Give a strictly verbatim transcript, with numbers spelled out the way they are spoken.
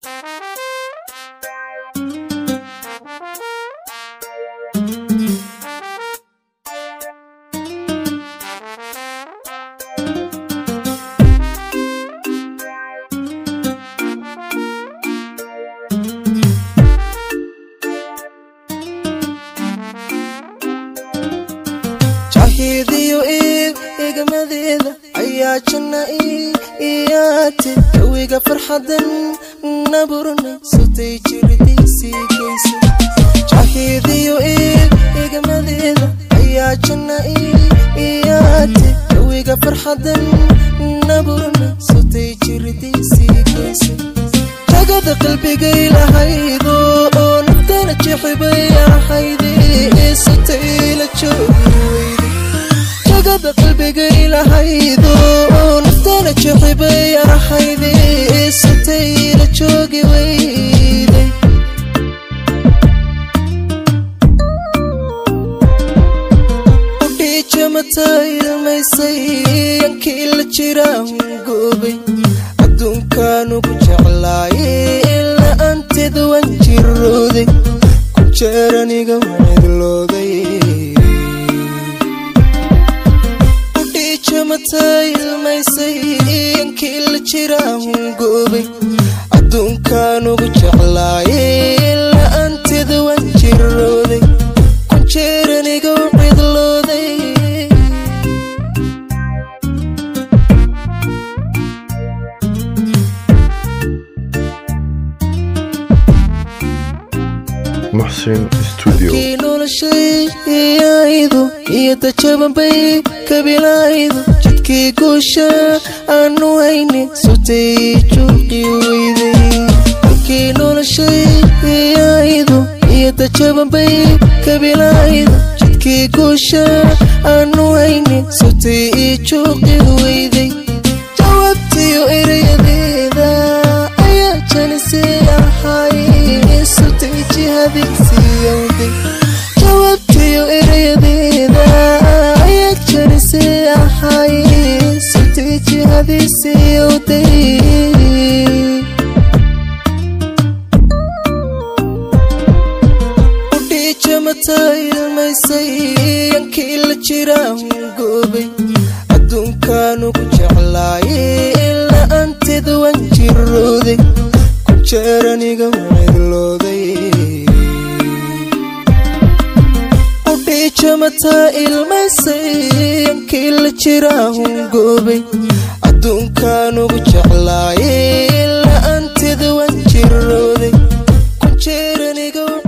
Shahidiyo eeg eegmadeeda ayaa janna iyaate jawiga farxadan naburna sutay jirdiisii geysa Shahidiyo eeg eegmadeeda ayaa janna iyaate jawiga farxadan naburna sutay jirdiisii geysa jagada qalbiga ilahaydo oo naftana jixibay ahayde sutay la joogi jagada qalbiga ilahaydo oo naftana jixibay ahayde sutay la joogi weyday udhiijamatay ilmaysay yankii la jiraan goobay adduunkaan ugu jeclaayay ilaa anteed waan jirooday ku jeer aniga wadlooday udhiijamatay ilmaysay yankii la jiraan goobay adduunkaan ugu jeclaayay ilaa anteed waan jirooday ku jeer aniga wadlooday محسن استوديو كينو لشي يايدو يتجابن بي كبيلايدو جدكي قوشا عنو عيني سوتي جوقي ويدي كينو لشي يايدو يتجابن بي كبيلايدو جدكي قوشا عنو عيني سوتي جوقي ويدي جوابتي وإريدي ذا أيا جانسي أحاي سوتي جهادي سيودي جوابتي وإريدي ذا أيا جانسي أحاي سوتي جهادي سيودي udhiijamatay ilmaysay yankii la jiraan goobay adduunkaan ugu jeclaayay ilaa anteed waan jirooday ku jeer aniga wadlooday udhiijamatay ilmaysay yankii la jiraan goobay adduunkaan ugu jeclaayay ilaa anteed waan jirooday ku jeer aniga